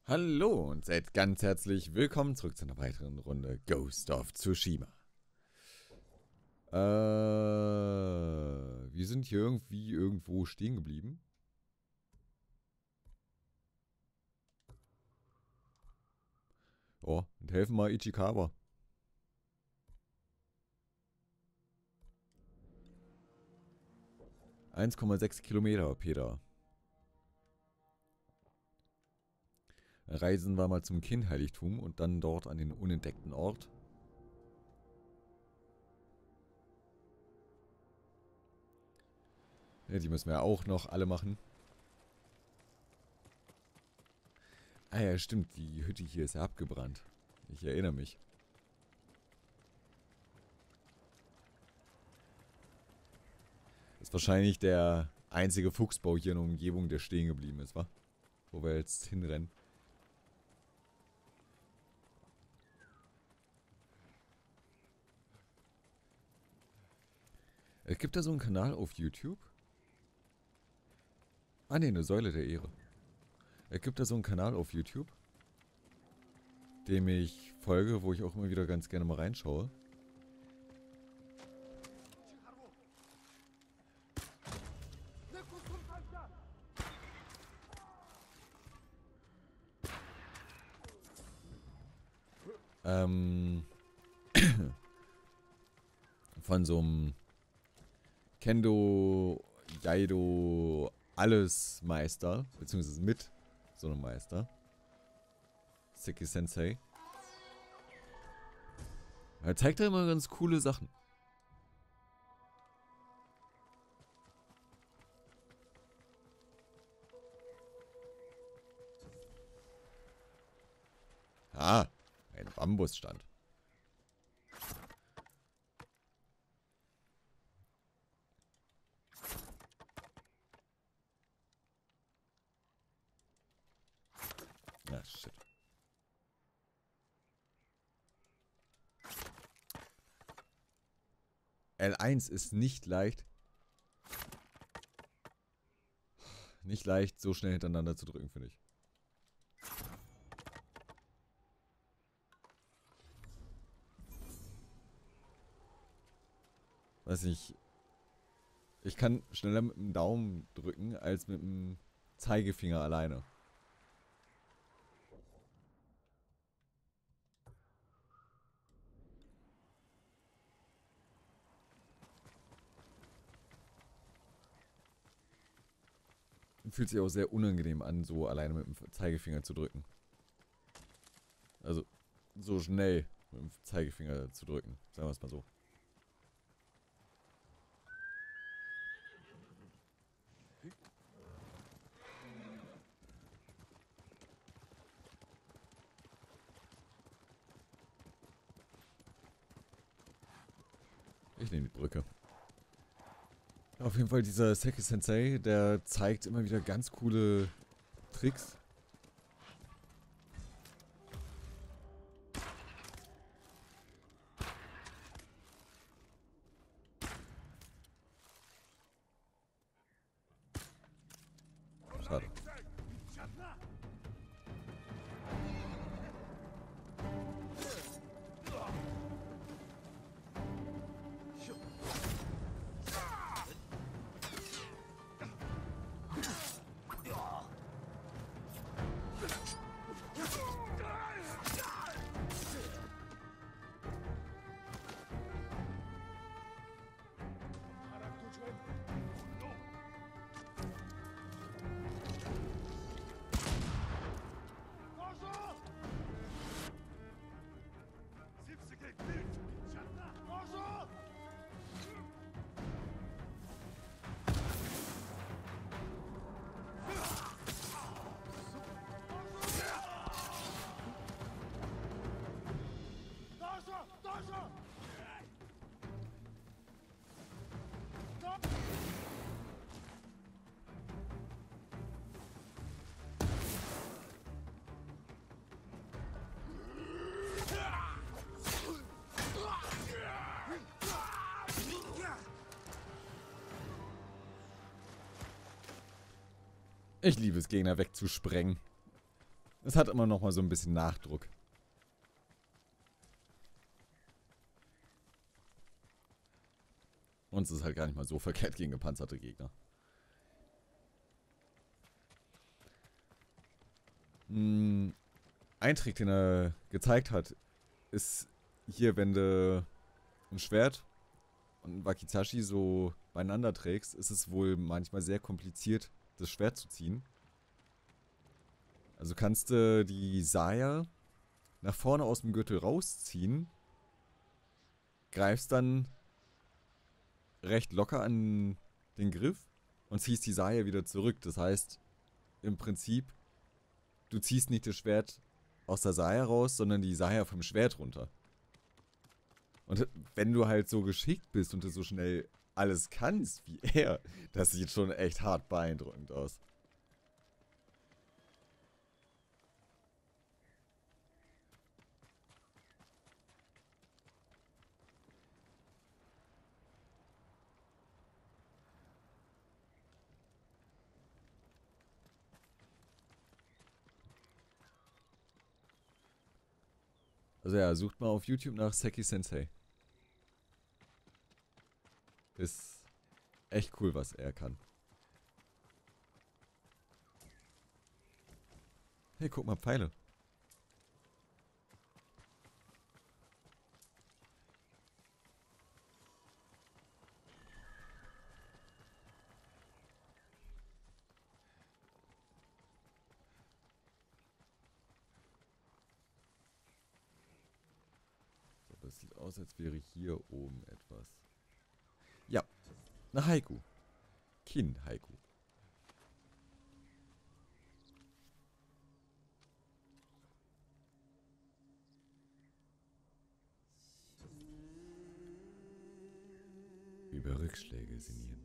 Hallo und seid ganz herzlich willkommen zurück zu einer weiteren Runde Ghost of Tsushima. Wir sind hier irgendwie irgendwo stehen geblieben. Oh, und helfen mal Ichikawa. ,6 Kilometer, Peter. Reisen wir mal zum Kindheiligtum und dann dort an den unentdeckten Ort. Ja, die müssen wir auch noch alle machen. Ah ja, stimmt, die Hütte hier ist ja abgebrannt. Ich erinnere mich. Das ist wahrscheinlich der einzige Fuchsbau hier in der Umgebung, der stehen geblieben ist, wa? Wo wir jetzt hinrennen. Es gibt da so einen Kanal auf YouTube. Ah ne, eine Säule der Ehre. Es gibt da so einen Kanal auf YouTube, dem ich folge, wo ich auch immer wieder ganz gerne mal reinschaue. Von so einem Kendo, Jaido, alles Meister, beziehungsweise mit so einem Meister. Seki Sensei. Er zeigt da immer ganz coole Sachen. Ah, ein Bambusstand. Ah, shit. L1 ist nicht leicht. Nicht leicht, so schnell hintereinander zu drücken, finde ich. Weiß nicht. Ich kann schneller mit dem Daumen drücken, als mit dem Zeigefinger alleine. Fühlt sich auch sehr unangenehm an, so alleine mit dem Zeigefinger zu drücken. Also, so schnell mit dem Zeigefinger zu drücken. Sagen wir es mal so. Ich nehme die Brücke. Auf jeden Fall dieser Seki Sensei, der zeigt immer wieder ganz coole Tricks. Schade. Ich liebe es, Gegner wegzusprengen. Es hat immer noch mal so ein bisschen Nachdruck. Und es ist halt gar nicht mal so verkehrt gegen gepanzerte Gegner. Ein Trick, den er gezeigt hat, ist hier, wenn du ein Schwert und ein Wakizashi so beieinander trägst, ist es wohl manchmal sehr kompliziert, das Schwert zu ziehen. Also kannst du die Saya nach vorne aus dem Gürtel rausziehen, greifst dann recht locker an den Griff und ziehst die Saya wieder zurück. Das heißt, im Prinzip, du ziehst nicht das Schwert aus der Saya raus, sondern die Saya vom Schwert runter. Und wenn du halt so geschickt bist und du so schnell alles kannst wie er, das sieht schon echt hart beeindruckend aus. Also ja, sucht mal auf YouTube nach Seki Sensei. Ist echt cool, was er kann. Hey, guck mal, Pfeile. So, das sieht aus, als wäre hier oben etwas. Ja, eine Haiku. Kin-Haiku. Über Rückschläge sinnieren.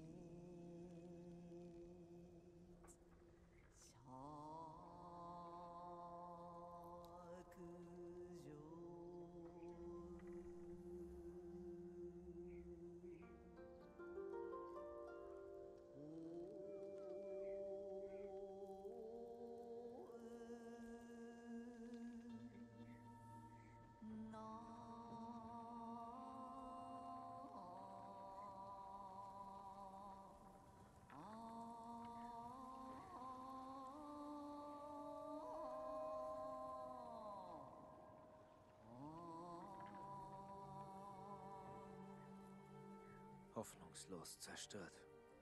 Hoffnungslos zerstört.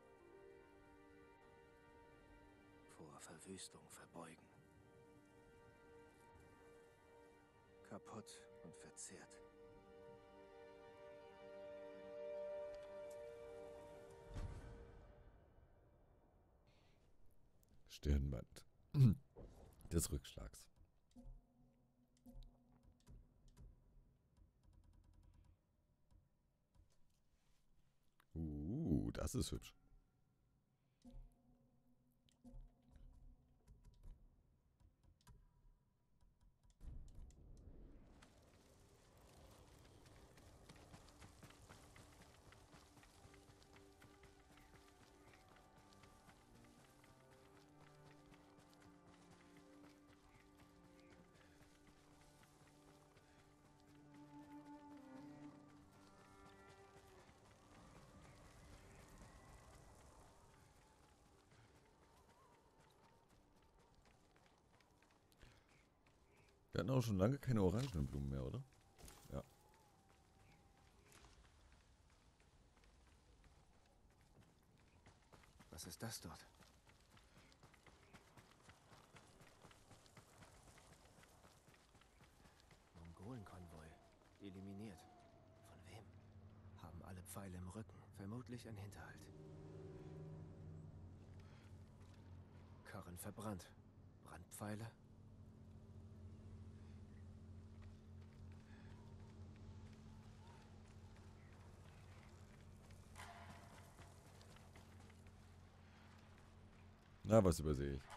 Vor Verwüstung verbeugen. Kaputt und verzehrt. Stirnband des Rückschlags. Das ist hübsch. Wir hatten auch schon lange keine orangenen Blumen mehr, oder? Ja. Was ist das dort? Mongolenkonvoi. Eliminiert. Von wem? Haben alle Pfeile im Rücken. Vermutlich ein Hinterhalt. Karren verbrannt. Brandpfeile? Na, was übersehe ich?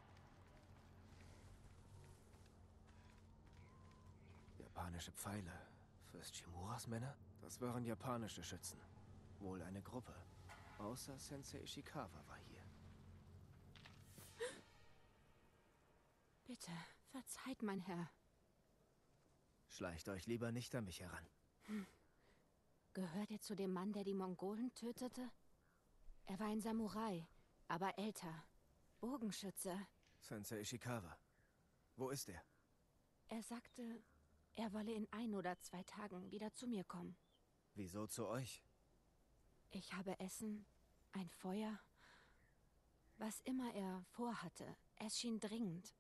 Japanische Pfeile. Fürst Shimuras Männer? Das waren japanische Schützen. Wohl eine Gruppe. Außer Sensei Ishikawa war hier. Bitte. Bitte, verzeiht, mein Herr. Schleicht euch lieber nicht an mich heran. Gehört ihr zu dem Mann, der die Mongolen tötete? Er war ein Samurai, aber älter. Bogenschütze. Sensei Ishikawa. Wo ist er? Er sagte, er wolle in 1 oder 2 Tagen wieder zu mir kommen. Wieso zu euch? Ich habe Essen, ein Feuer. Was immer er vorhatte, es schien dringend.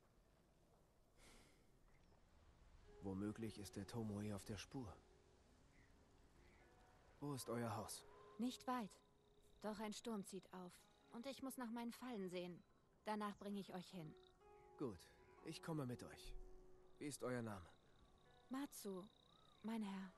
Womöglich ist der Tomoe auf der Spur. Wo ist euer Haus? Nicht weit. Doch ein Sturm zieht auf. Und ich muss nach meinen Fallen sehen. Danach bringe ich euch hin. Gut, ich komme mit euch. Wie ist euer Name? Matsu, mein Herr.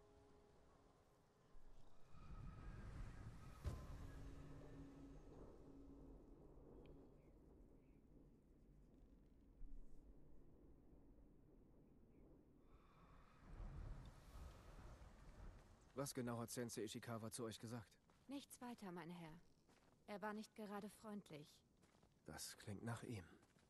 Was genau hat Sensei Ishikawa zu euch gesagt? Nichts weiter, mein Herr. Er war nicht gerade freundlich. Das klingt nach ihm.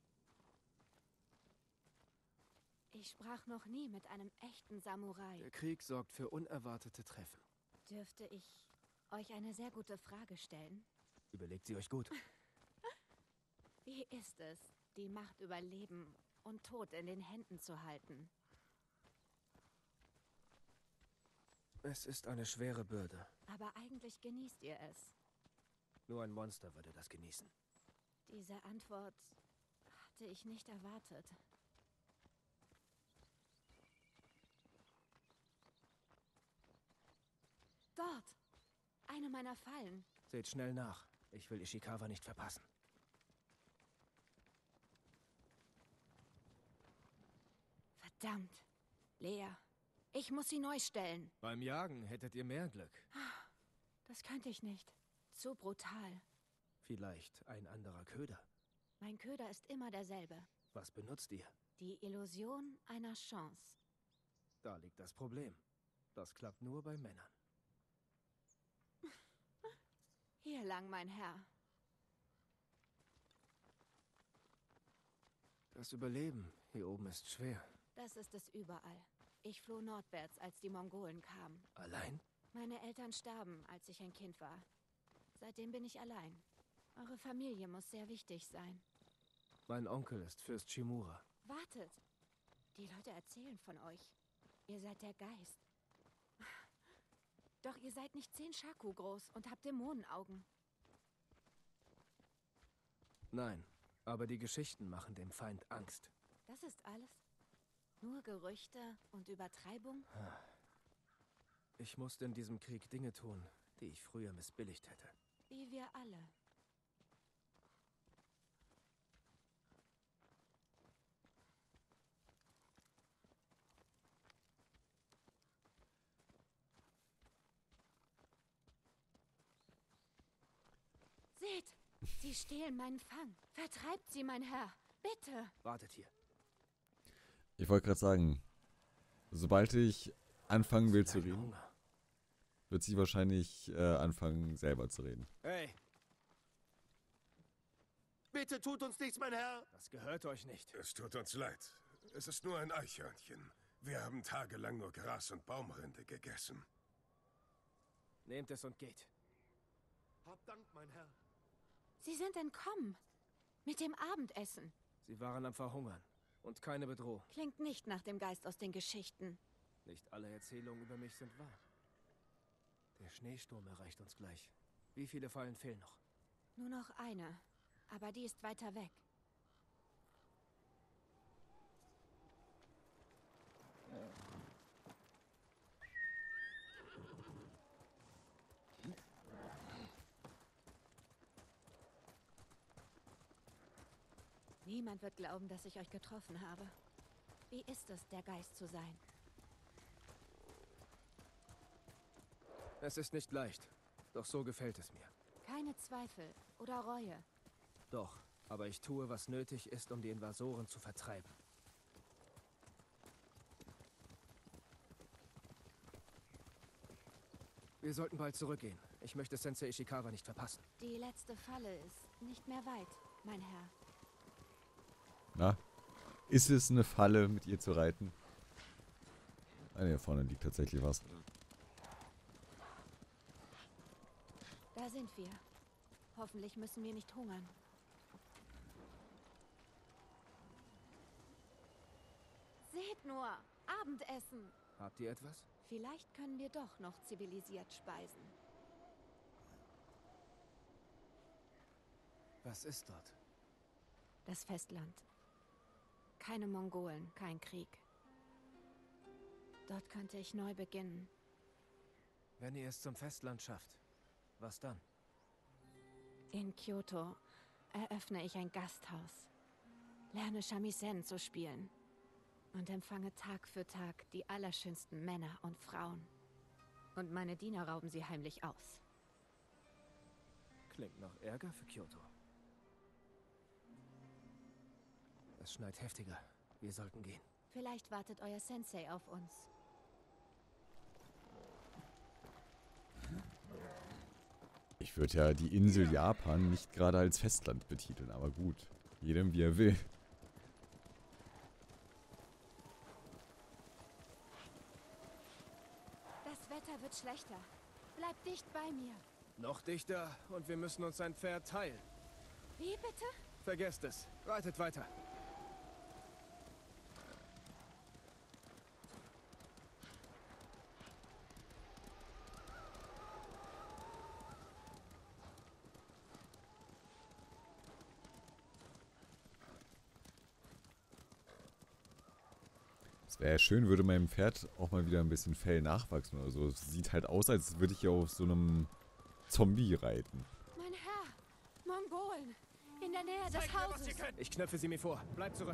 Ich sprach noch nie mit einem echten Samurai. Der Krieg sorgt für unerwartete Treffen. Dürfte ich euch eine sehr gute Frage stellen? Überlegt sie euch gut. Wie ist es, die Macht über Leben und Tod in den Händen zu halten? Es ist eine schwere Bürde. Aber eigentlich genießt ihr es. Nur ein Monster würde das genießen. Diese Antwort hatte ich nicht erwartet. Dort! Eine meiner Fallen. Seht schnell nach. Ich will Ishikawa nicht verpassen. Verdammt. Lea, ich muss sie neu stellen. Beim Jagen hättet ihr mehr Glück. Das könnte ich nicht. Zu brutal. Vielleicht ein anderer Köder. Mein Köder ist immer derselbe. Was benutzt ihr? Die Illusion einer Chance. Da liegt das Problem. Das klappt nur bei Männern. Hier lang, mein Herr. Das Überleben hier oben ist schwer. Das ist es überall. Ich floh nordwärts, als die Mongolen kamen. Allein? Meine Eltern starben, als ich ein Kind war. Seitdem bin ich allein. Eure Familie muss sehr wichtig sein. Mein Onkel ist Fürst Shimura. Wartet! Die Leute erzählen von euch. Ihr seid der Geist. Doch ihr seid nicht 10 Shaku groß und habt Dämonenaugen. Nein, aber die Geschichten machen dem Feind Angst. Das ist alles? Nur Gerüchte und Übertreibung? Ich musste in diesem Krieg Dinge tun, die ich früher missbilligt hätte. Wie wir alle. Seht! Sie stehlen meinen Fang. Vertreibt sie, mein Herr. Bitte! Wartet hier. Ich wollte gerade sagen, sobald ich anfangen will zu Kleiner reden, Hunger. wird sie wahrscheinlich anfangen selber zu reden. Hey, Bitte tut uns nichts, mein Herr! das gehört euch nicht. Es tut uns leid. Es ist nur ein Eichhörnchen. Wir haben tagelang nur Gras und Baumrinde gegessen. Nehmt es und geht. Hab Dank, mein Herr. Sie sind entkommen. Mit dem Abendessen. Sie waren am Verhungern. Und keine Bedrohung. Klingt nicht nach dem Geist aus den Geschichten. Nicht alle Erzählungen über mich sind wahr. Der Schneesturm erreicht uns gleich. Wie viele Fallen fehlen noch? Nur noch eine. Aber die ist weiter weg. Niemand wird glauben, dass ich euch getroffen habe. Wie ist es, der Geist zu sein? Es ist nicht leicht. Doch so gefällt es mir. Keine Zweifel oder Reue. Doch, aber ich tue, was nötig ist, um die Invasoren zu vertreiben. Wir sollten bald zurückgehen. Ich möchte Sensei Ishikawa nicht verpassen. Die letzte Falle ist nicht mehr weit, mein Herr. Na, Ist es eine Falle, mit ihr zu reiten? Ah, ne, hier vorne liegt tatsächlich was. Da sind wir. Hoffentlich müssen wir nicht hungern. Seht nur, Abendessen. Habt ihr etwas? Vielleicht können wir doch noch zivilisiert speisen. Was ist dort? Das Festland. Keine Mongolen, kein Krieg. Dort könnte ich neu beginnen. Wenn ihr es zum Festland schafft, was dann? In Kyoto eröffne ich ein Gasthaus, lerne Shamisen zu spielen und empfange Tag für Tag die allerschönsten Männer und Frauen. Und meine Diener rauben sie heimlich aus. Klingt noch Ärger für Kyoto. Es schneit heftiger. Wir sollten gehen. Vielleicht wartet euer Sensei auf uns. Ich würde ja die Insel Japan nicht gerade als Festland betiteln, aber gut. Jedem wie er will. Das Wetter wird schlechter. Bleibt dicht bei mir. Noch dichter und wir müssen uns ein Pferd teilen. Wie bitte? Vergesst es. Reitet weiter. Es wäre ja schön, würde meinem Pferd auch mal wieder ein bisschen Fell nachwachsen oder so. Es sieht halt aus, als würde ich ja auf so einem Zombie reiten. Mein Herr! Mongolen! In der Nähe des Hauses! Ich knöpfe sie mir vor. Bleibt zurück.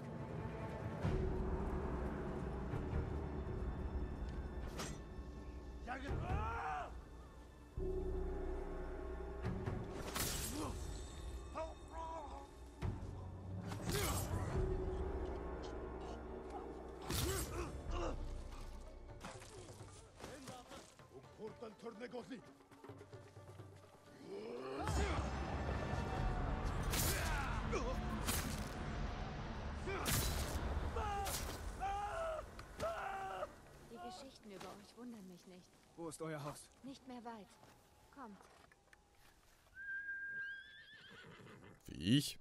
Die Geschichten über euch wundern mich nicht. Wo ist euer Haus? Nicht mehr weit. Kommt. Wie ich?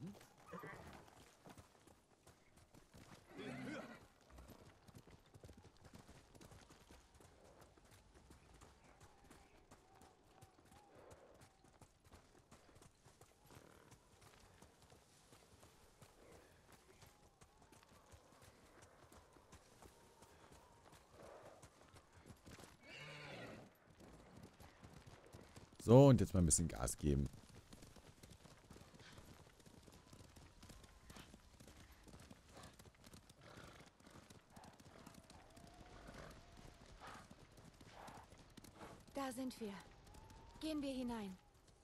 So, und jetzt mal ein bisschen Gas geben. Da sind wir. Gehen wir hinein.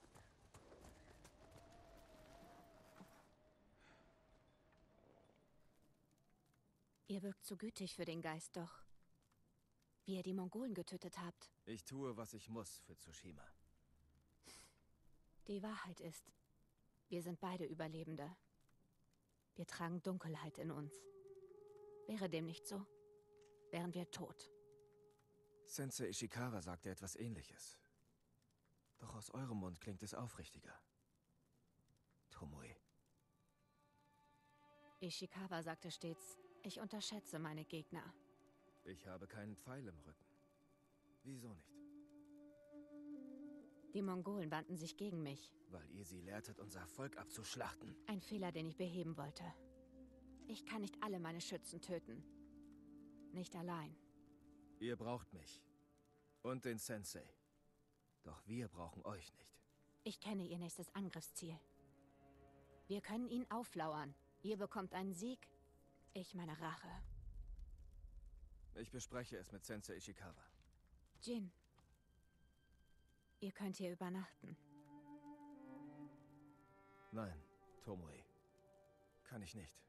Ihr wirkt so gütig für den Geist, doch. Wie ihr die Mongolen getötet habt. Ich tue, was ich muss für Tsushima. Die Wahrheit ist, wir sind beide Überlebende. Wir tragen Dunkelheit in uns. Wäre dem nicht so, wären wir tot. Sensei Ishikawa sagte etwas Ähnliches. Doch aus eurem Mund klingt es aufrichtiger. Tomoe. Ishikawa sagte stets, ich unterschätze meine Gegner. Ich habe keinen Pfeil im Rücken. Wieso nicht? Die Mongolen wandten sich gegen mich. Weil ihr sie lehrtet, unser Volk abzuschlachten. Ein Fehler, den ich beheben wollte. Ich kann nicht alle meine Schützen töten. Nicht allein. Ihr braucht mich. Und den Sensei. Doch wir brauchen euch nicht. Ich kenne ihr nächstes Angriffsziel. Wir können ihn auflauern. Ihr bekommt einen Sieg, ich meine Rache. Ich bespreche es mit Sensei Ishikawa. Jin, ihr könnt hier übernachten. Nein, Tomoe. Kann ich nicht.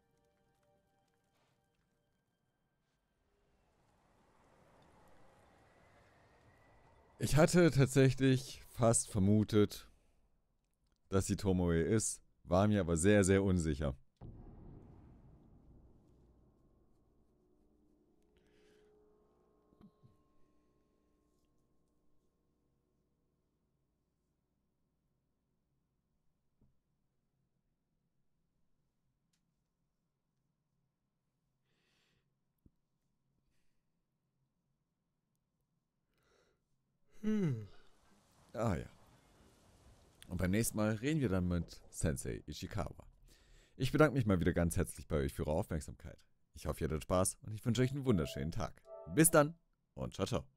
Ich hatte tatsächlich fast vermutet, dass sie Tomoe ist, war mir aber sehr, sehr unsicher. Ah ja. Und beim nächsten Mal reden wir dann mit Sensei Ishikawa. Ich bedanke mich mal wieder ganz herzlich bei euch für eure Aufmerksamkeit. Ich hoffe, ihr hattet Spaß und ich wünsche euch einen wunderschönen Tag. Bis dann und ciao, ciao.